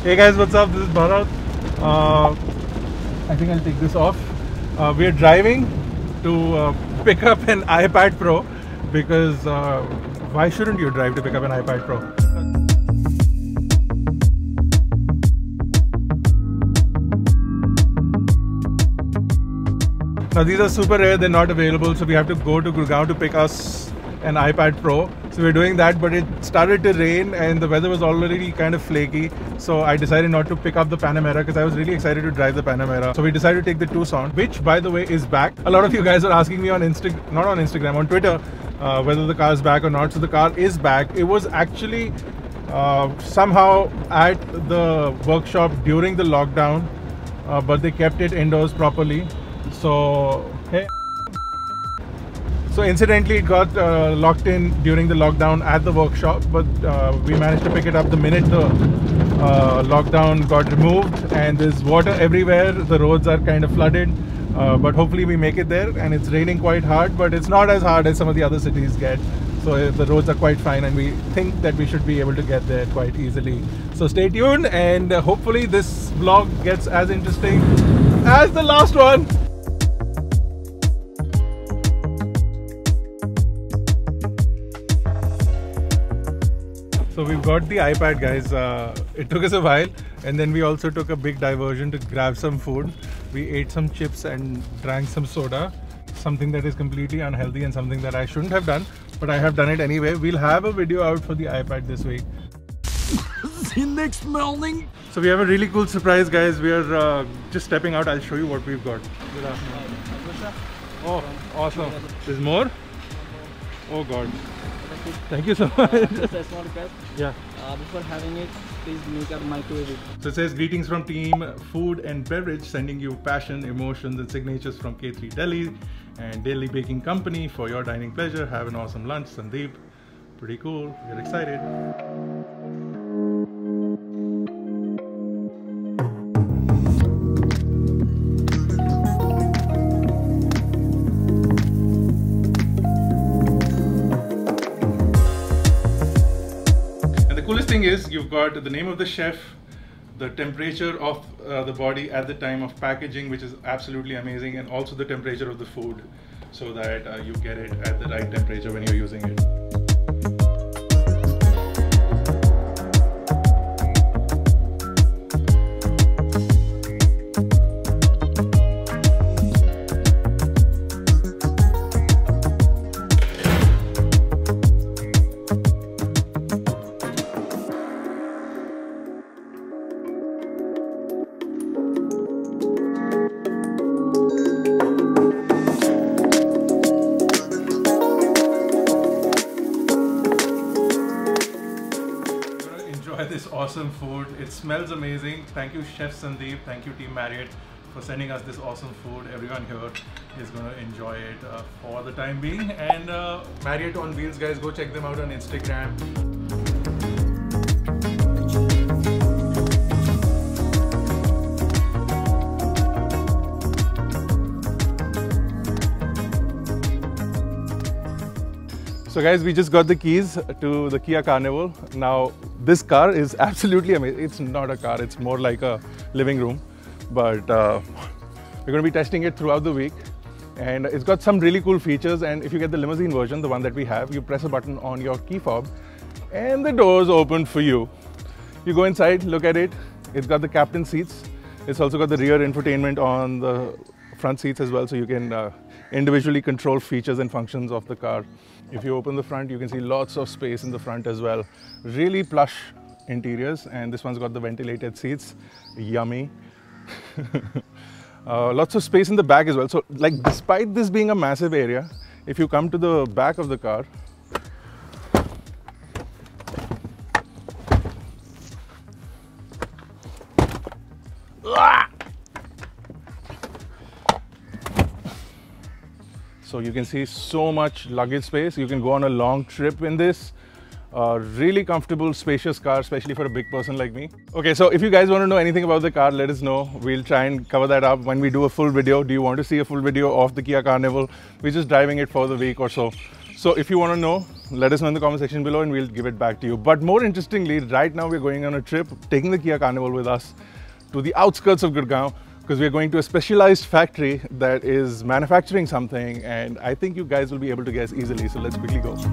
Hey guys, what's up? This is Bharat. I think I'll take this off. We are driving to pick up an iPad Pro because why shouldn't you drive to pick up an iPad Pro? Now these are super rare, they're not available, so we have to go to Gurgaon to pick us an iPad Pro. So we're doing that, but it started to rain and the weather was already kind of flaky. So I decided not to pick up the Panamera because I was really excited to drive the Panamera. So we decided to take the Tucson, which by the way is back. A lot of you guys are asking me on on Twitter, whether the car is back or not. So the car is back. It was actually somehow at the workshop during the lockdown, but they kept it indoors properly. So hey. So incidentally, it got locked in during the lockdown at the workshop, but we managed to pick it up the minute the lockdown got removed, and there's water everywhere. The roads are kind of flooded, but hopefully we make it there. And it's raining quite hard, but it's not as hard as some of the other cities get. So the roads are quite fine, and we think that we should be able to get there quite easily. So stay tuned, and hopefully this vlog gets as interesting as the last one. So we've got the iPad, guys. It took us a while, and then we also took a big diversion to grab some food. We ate some chips and drank some soda, something that is completely unhealthy and something that I shouldn't have done, but I have done it anyway. We'll have a video out for the iPad this week. See next morning. So we have a really cool surprise, guys. We are just stepping out. I'll show you what we've got. Good afternoon. Oh, awesome. There's more? Oh God. Thank you so much. Just a small request. Yeah. Before having it, please make a microwave it. So it says, greetings from team Food and Beverage, sending you passion, emotions and signatures from K3 Delhi and Daily Baking Company for your dining pleasure. Have an awesome lunch, Sandeep. Pretty cool. We're excited. Coolest thing is you've got the name of the chef, the temperature of the body at the time of packaging, which is absolutely amazing, and also the temperature of the food, so that you get it at the right temperature when you're using it. This awesome food. It smells amazing. Thank you, Chef Sandeep. Thank you, Team Marriott, for sending us this awesome food. Everyone here is going to enjoy it for the time being. And Marriott on Wheels, guys, go check them out on Instagram. So guys, we just got the keys to the Kia Carnival. Now, this car is absolutely amazing. It's not a car, it's more like a living room. But we're going to be testing it throughout the week. And it's got some really cool features. And if you get the limousine version, the one that we have, you press a button on your key fob and the doors open for you. You go inside, look at it. It's got the captain seats. It's also got the rear infotainment on the front seats as well, so you can individually control features and functions of the car. If you open the front, you can see lots of space in the front as well. Really plush interiors, and this one's got the ventilated seats. Yummy. Lots of space in the back as well. So, like, despite this being a massive area, if you come to the back of the car, so you can see so much luggage space. You can go on a long trip in this. Really comfortable, spacious car, especially for a big person like me. Okay, so if you guys want to know anything about the car, let us know. We'll try and cover that up when we do a full video. Do you want to see a full video of the Kia Carnival? We're just driving it for the week or so. So if you want to know, let us know in the comment section below and we'll give it back to you. But more interestingly, right now we're going on a trip, taking the Kia Carnival with us to the outskirts of Gurgaon, because we're going to a specialized factory that is manufacturing something, and I think you guys will be able to guess easily. So let's quickly go.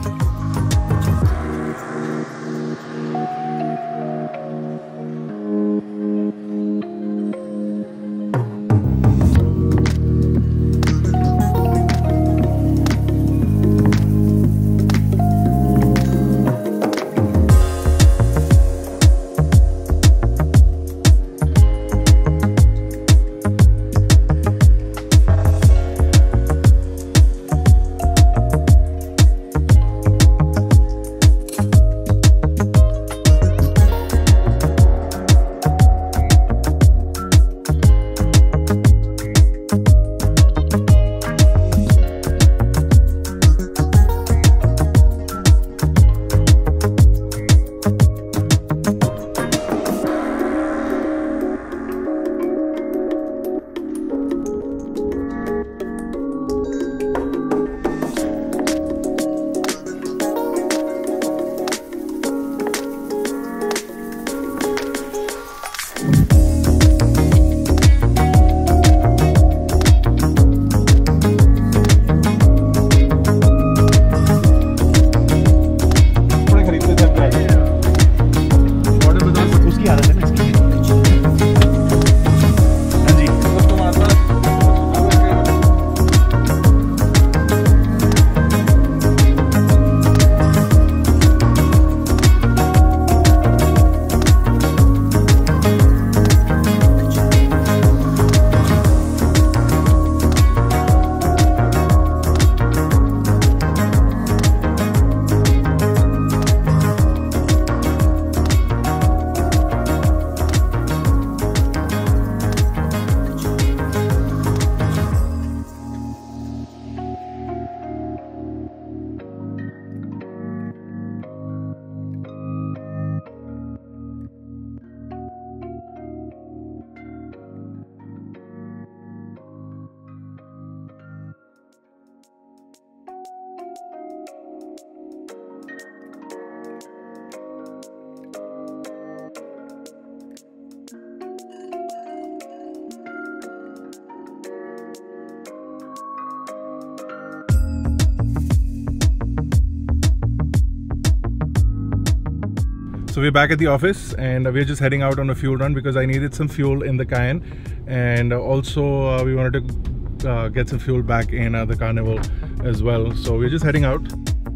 So we're back at the office and we're just heading out on a fuel run because I needed some fuel in the Cayenne, and also we wanted to get some fuel back in the Carnival as well. So we're just heading out.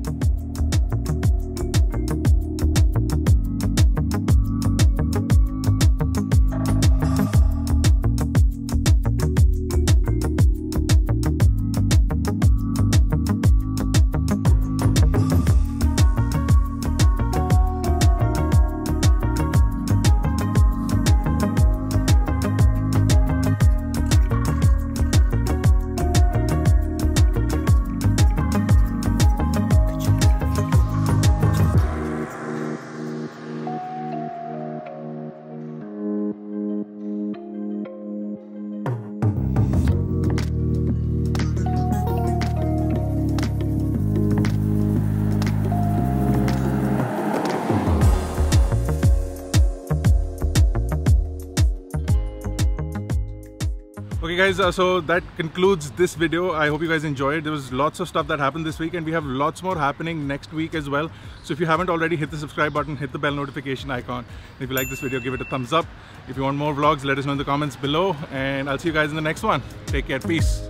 Okay guys, so that concludes this video. I hope you guys enjoyed. There was lots of stuff that happened this week and we have lots more happening next week as well. So if you haven't already, hit the subscribe button, hit the bell notification icon. If you like this video, give it a thumbs up. If you want more vlogs, let us know in the comments below, and I'll see you guys in the next one. Take care, peace.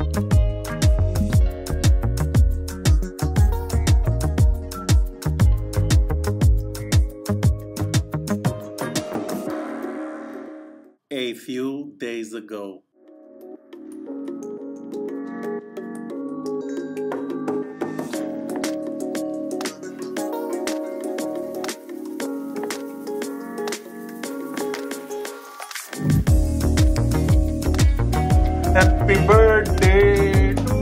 A few days ago. Happy birthday to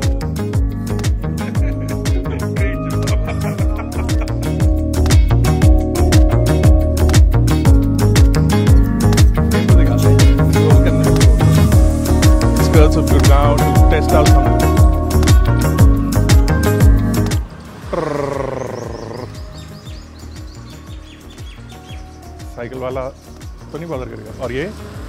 skirts of Gurgaon to test out something. वाला तो नहीं bother करेगा। और ये